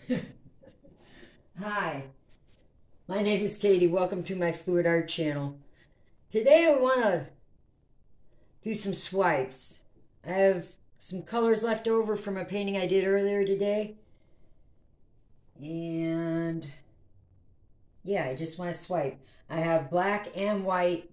Hi, my name is Katie. Welcome to my Fluidart channel. Today I want to do some swipes. I have some colors left over from a painting I did earlier today. And yeah, I just want to swipe. I have black and white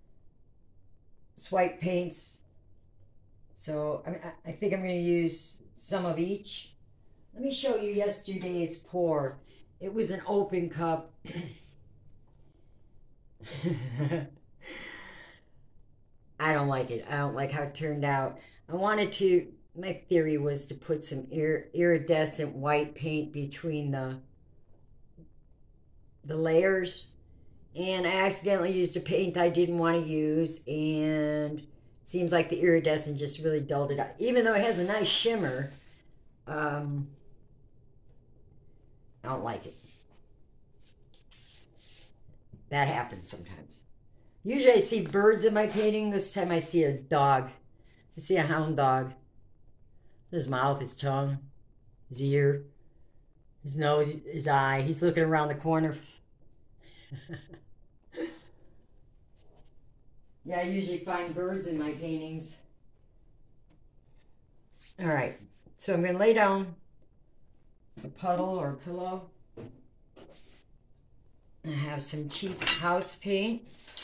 swipe paints. So I think I'm going to use some of each. Let me show you yesterday's pour. It was an open cup. I don't like it. I don't like how it turned out. My theory was to put some iridescent white paint between the layers. And I accidentally used a paint I didn't want to use. And it seems like the iridescent just really dulled it out. Even though it has a nice shimmer, I don't like it. That happens sometimes. Usually I see birds in my painting. This time I see a dog. I see a hound dog. His mouth, his tongue, his ear, his nose, his eye. He's looking around the corner. Yeah, I usually find birds in my paintings. All right, so I'm going to lay down a puddle or a pillow. I have some cheap house paint.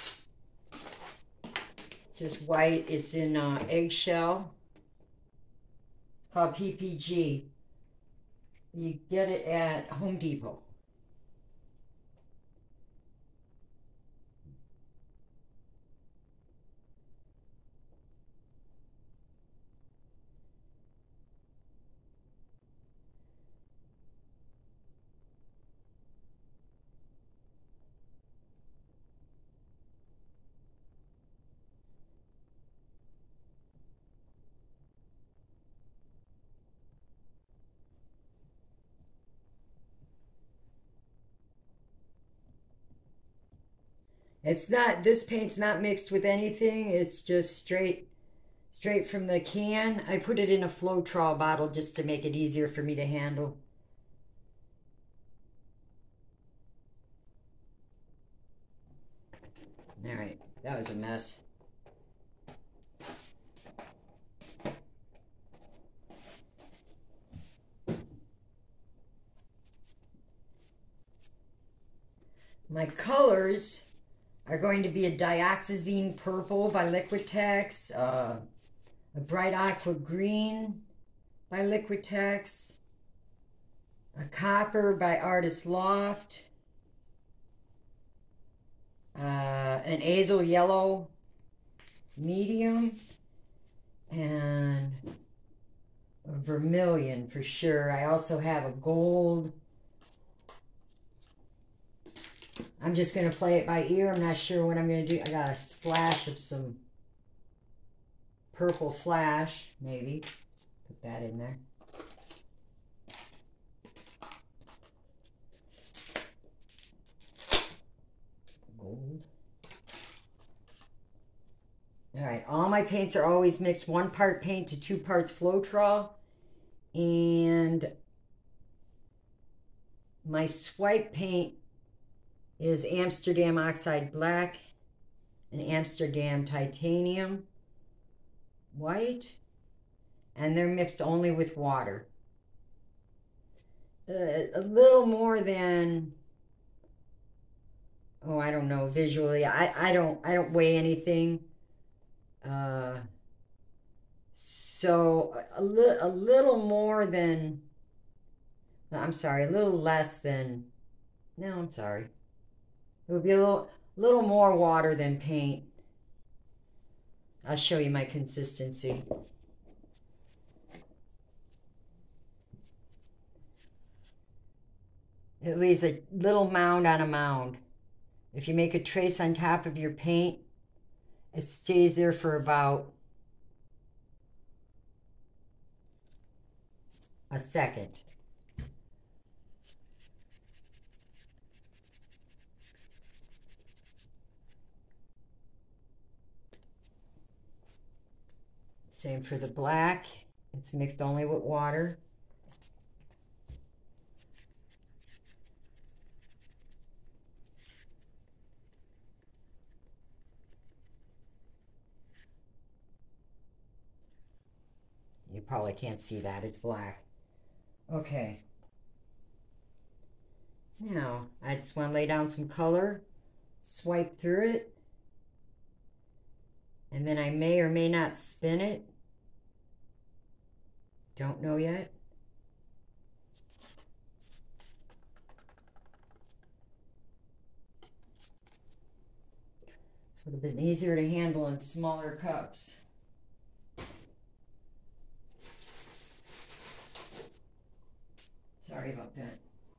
Just white. It's in eggshell. It's called PPG. You get it at Home Depot. It's not, this paint's not mixed with anything. It's just straight from the can. I put it in a Floetrol bottle just to make it easier for me to handle. All right, that was a mess. My colors are going to be a dioxazine purple by Liquitex, a bright aqua green by Liquitex, a copper by Artist Loft, an azle yellow medium, and a vermillion for sure. I also have a gold. I'm just going to play it by ear. I'm not sure what I'm going to do. I got a splash of some purple flash, maybe. Put that in there. Gold. All right, all my paints are always mixed 1 part paint to 2 parts Floetrol. And my swipe paint is Amsterdam oxide black and Amsterdam titanium white, and they're mixed only with water. A little more than, oh, I don't know, visually. I don't weigh anything. So a little more than, I'm sorry, a little less than, no, I'm sorry. It would be a little more water than paint. I'll show you my consistency. It leaves a little mound on a mound. If you make a trace on top of your paint, it stays there for about a second. Same for the black. It's mixed only with water. You probably can't see that, it's black. Okay. Now, I just want to lay down some color, swipe through it, and then I may or may not spin it. Don't know yet. It would have been easier to handle in smaller cups. Sorry about that.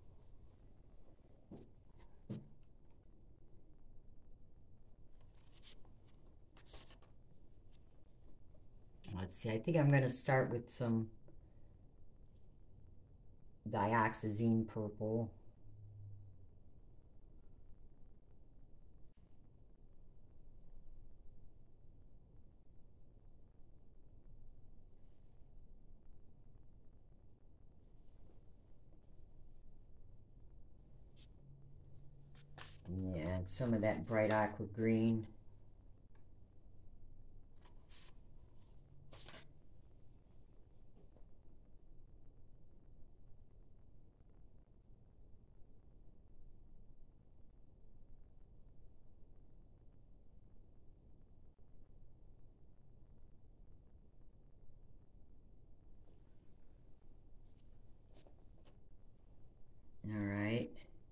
Let's see, I think I'm going to start with some dioxazine purple. Yeah, and some of that bright aqua green. All right.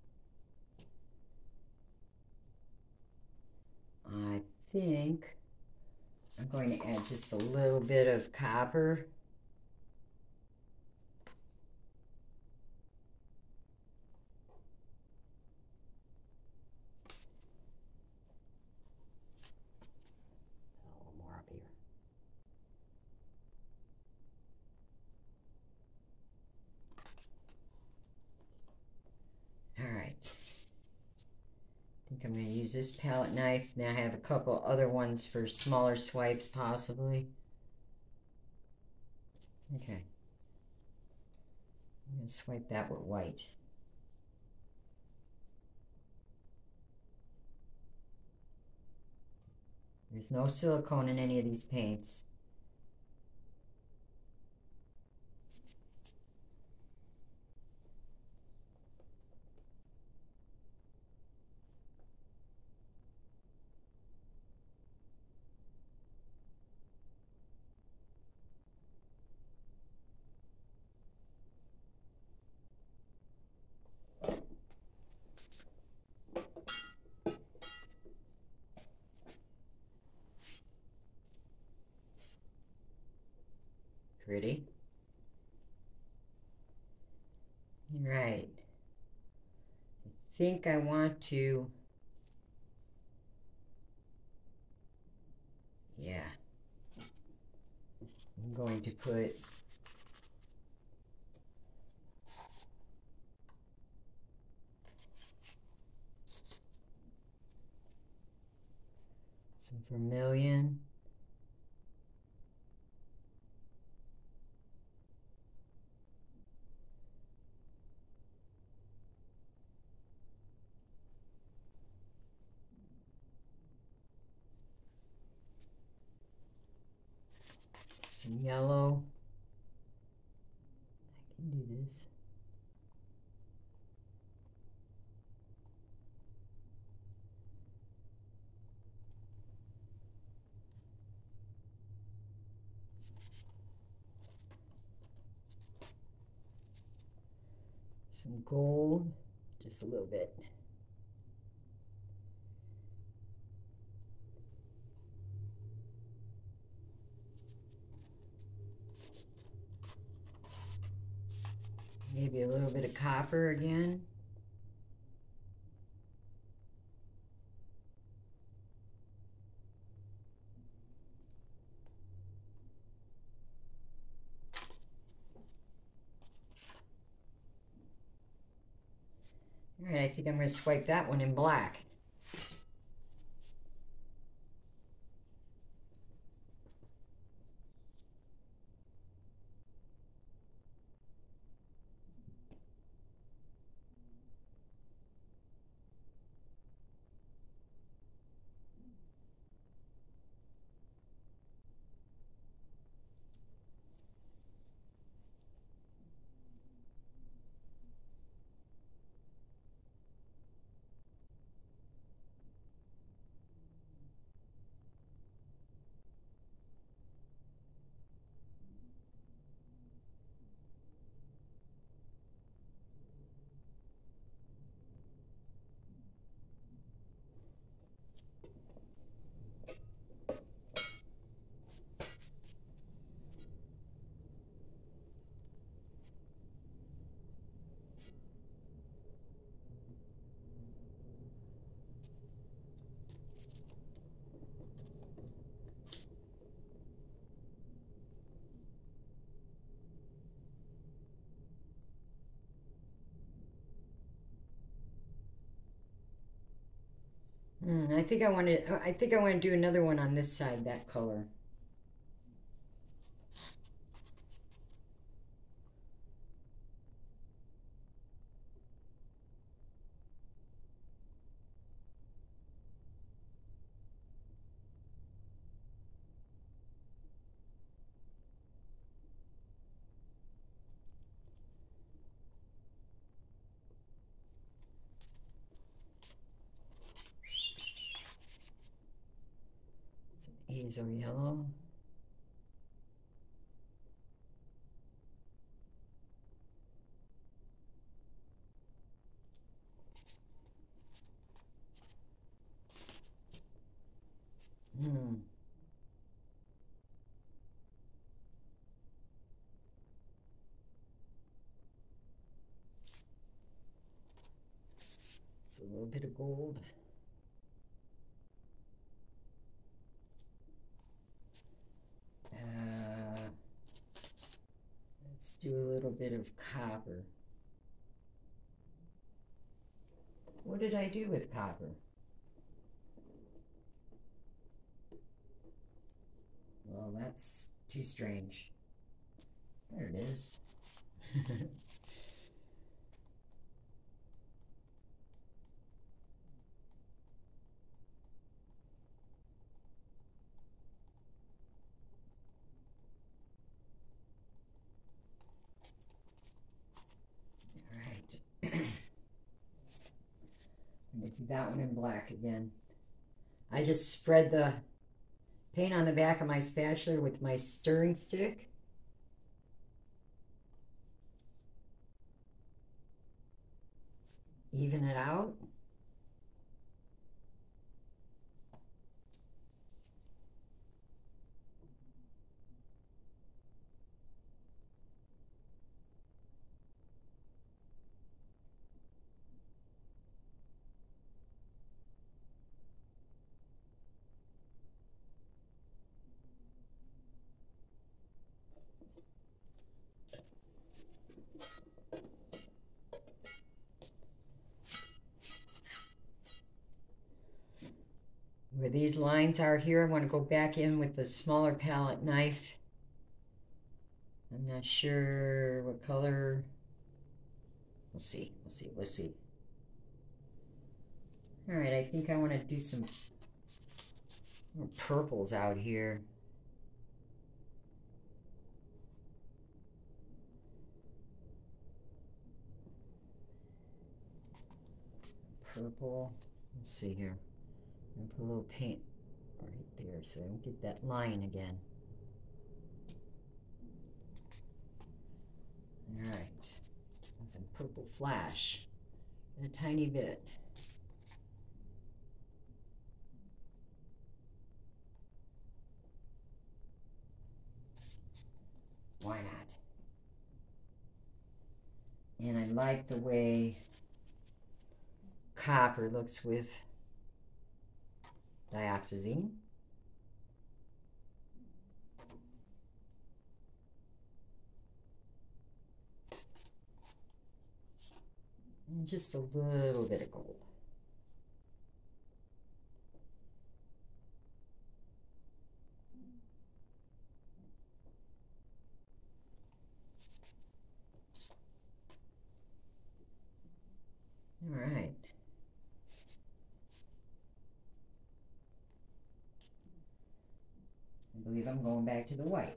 I think I'm going to add just a little bit of copper. A little more up here. All right. I think I'm going to use this palette knife. Now I have a couple other ones for smaller swipes possibly. Okay. I'm going to swipe that with white. There's no silicone in any of these paints. Pretty. Right. I think I want to, yeah. I'm going to put some vermilion. Some yellow. I can do this. Some gold, just a little bit. Maybe a little bit of copper again. All right, I think I'm going to swipe that one in black. I think I want to do another one on this side, that color. Azo yellow. It's a little bit of gold. Let's do a little bit of copper. What did I do with copper? Well, that's too strange. There it is. I'm going to do that one in black again. I just spread the paint on the back of my spatula with my stirring stick. Even it out. Where these lines are here, I want to go back in with the smaller palette knife. I'm not sure what color. We'll see. All right, I think I want to do some more purples out here. Purple. Let's see here. I'm gonna put a little paint right there so I don't get that line again. All right. Some purple flash. A tiny bit. Why not? And I like the way copper looks with dioxazine. And just a little bit of gold. All right. I believe I'm going back to the white.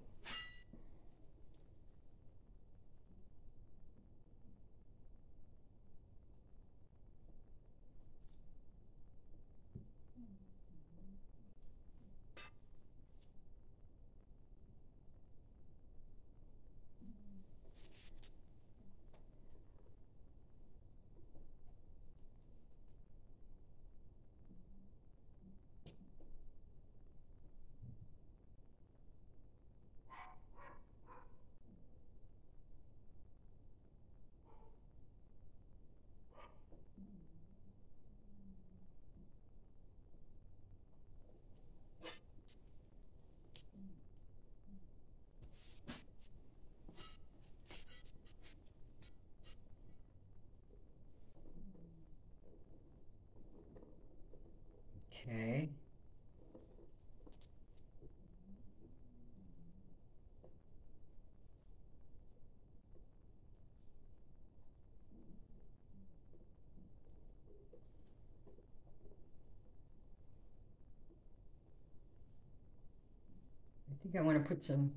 think I want to put some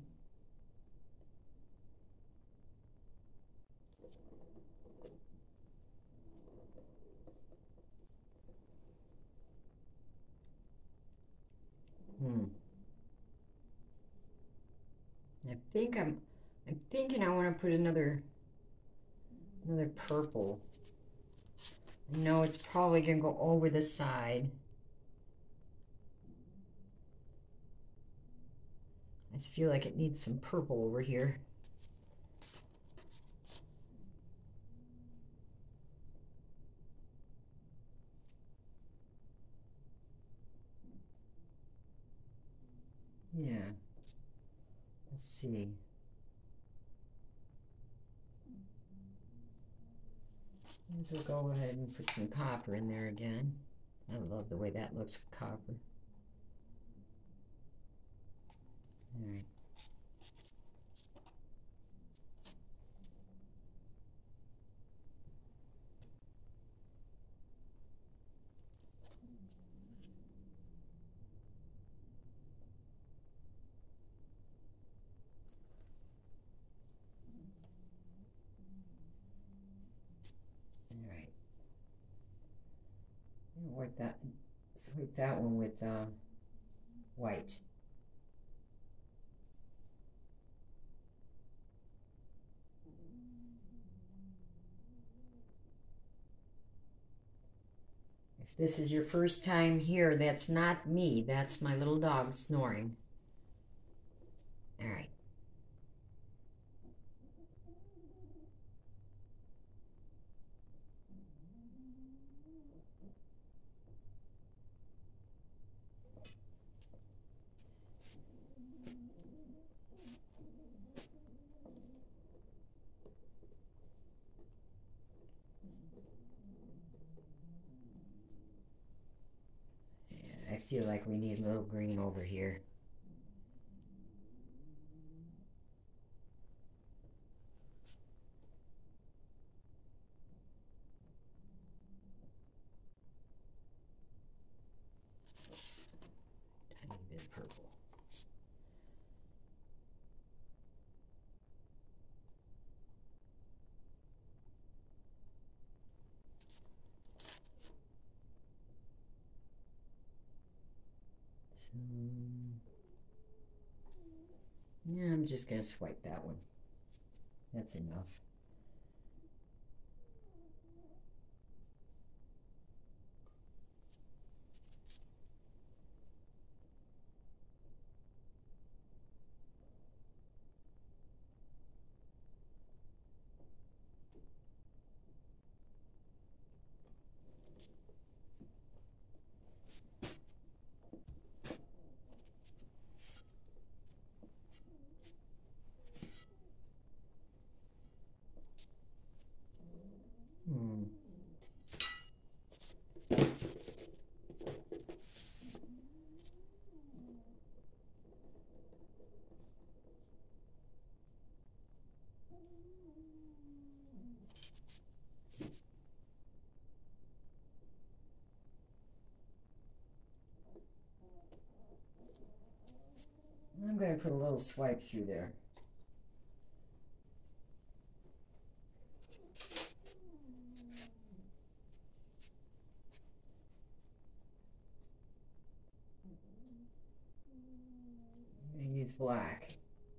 I'm thinking I want to put another purple. I know it's probably gonna go over the side. I just feel like it needs some purple over here. Yeah. Let's see. We'll go ahead and put some copper in there again. I love the way that looks with copper. All right. All right. Sweep that one with white. If this is your first time here, that's not me. That's my little dog snoring. All right. I feel like we need a little green over here. Tiny bit of purple. So, yeah, I'm just going to swipe that one. That's enough. I'm going to put a little swipe through there. I'm going to use black.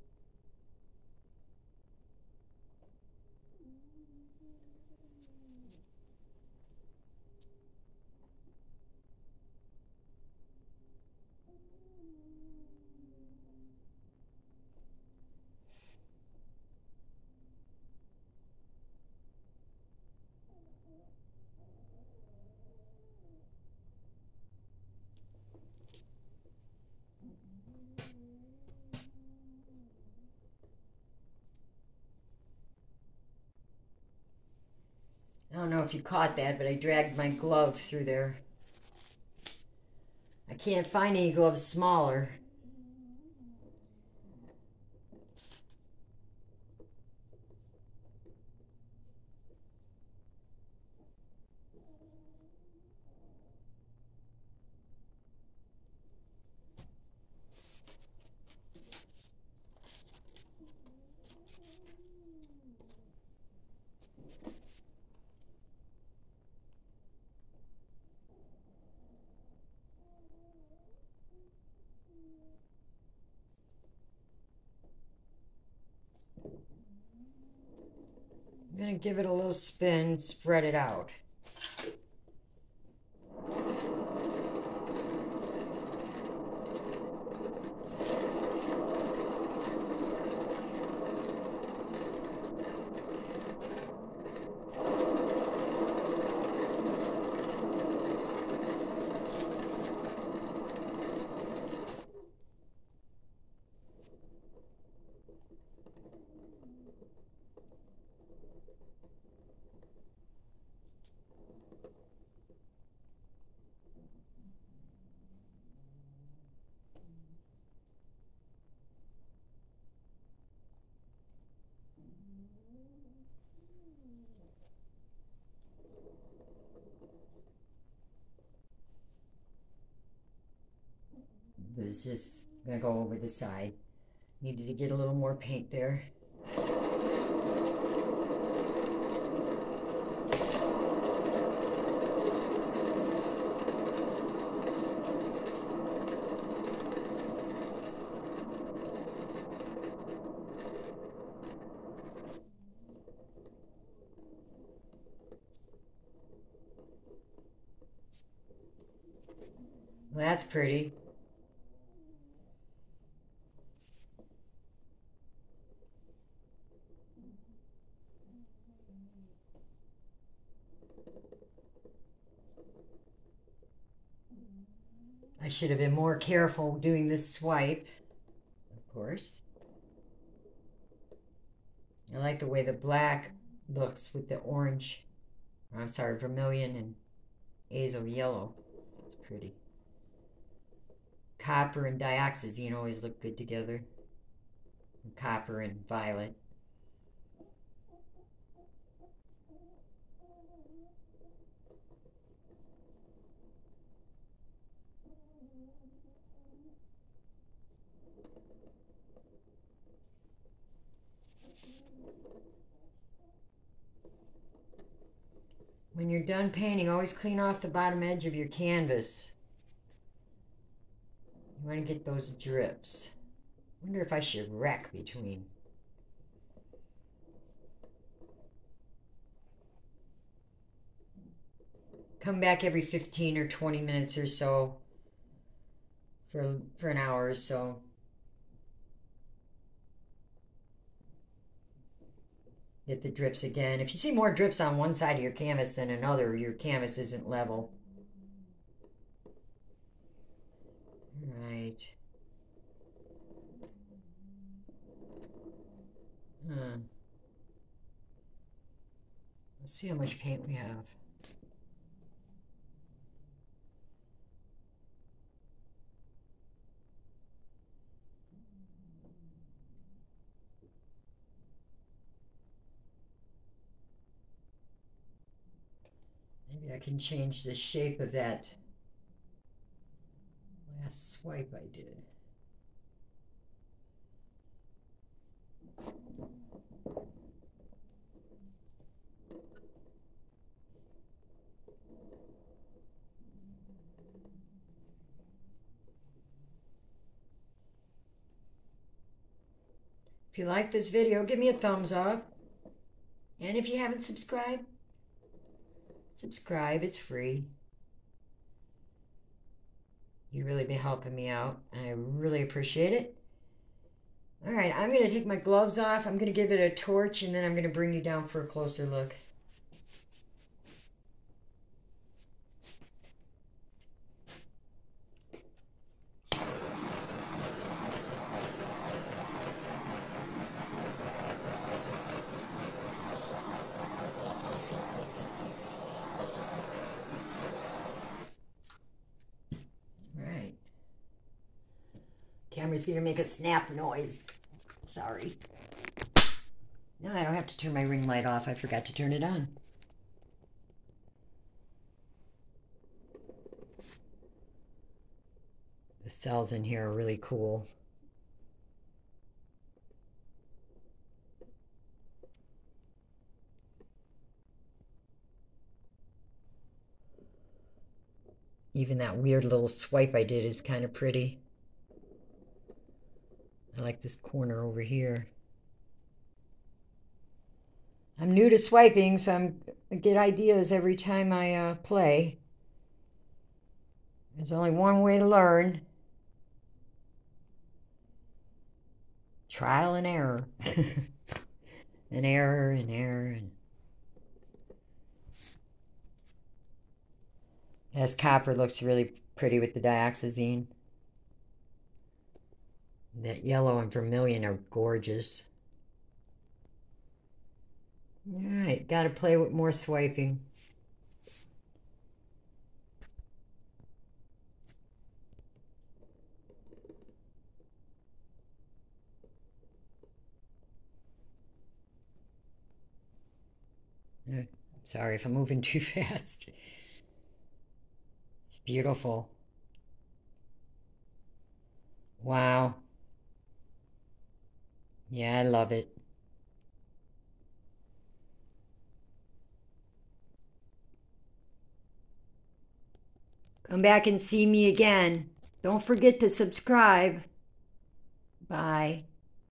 I don't know if you caught that, but I dragged my glove through there. I can't find any gloves smaller. going to give it a little spin, spread it out. This is just going to go over the side. Needed to get a little more paint there. Well, that's pretty. I should have been more careful doing this swipe, of course. I like the way the black looks with the orange, I'm sorry, vermilion and azo yellow. It's pretty. Copper and dioxazine always look good together. And copper and violet. When you're done painting, always clean off the bottom edge of your canvas. You want to get those drips. I wonder if I should wreck between. Come back every 15 or 20 minutes or so for an hour or so. Get the drips again. If you see more drips on one side of your canvas than another, your canvas isn't level. Right. Let's see how much paint we have. Maybe I can change the shape of that last swipe I did. If you like this video, give me a thumbs up. And if you haven't subscribed, subscribe, it's free. You'd really be helping me out, and I really appreciate it. All right, I'm going to take my gloves off. I'm going to give it a torch, and then I'm going to bring you down for a closer look. Camera's gonna make a snap noise. Sorry. No, I don't have to turn my ring light off. I forgot to turn it on. The cells in here are really cool. Even that weird little swipe I did is kind of pretty. I like this corner over here. I'm new to swiping, so I get ideas every time I play. There's only one way to learn. Trial and error. And error and error. And this copper looks really pretty with the dioxazine. That yellow and vermillion are gorgeous. Alright, gotta play with more swiping. Sorry if I'm moving too fast. It's beautiful. Wow. Yeah, I love it. Come back and see me again. Don't forget to subscribe. Bye.